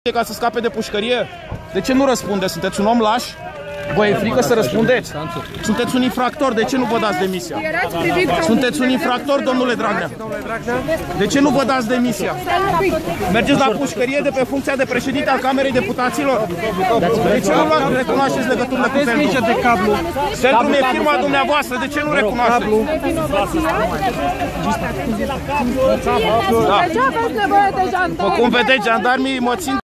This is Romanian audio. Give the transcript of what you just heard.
ca să scape de pușcărie? De ce nu răspunde? Sunteți un om laș? Vă e frică să răspundeți? Sunteți un infractor, de ce nu vă dați demisia? Sunteți un infractor, domnule Dragnea. De ce nu vă dați demisia? Mergeți la pușcărie de pe funcția de președinte al Camerei Deputaților? De ce nu recunoașteți legăturile cu Centrum? Centrum e firma dumneavoastră, de ce nu recunoașteți? De ce aveți nevoie de jandarmi? Cum vedeți, jandarmii mă țin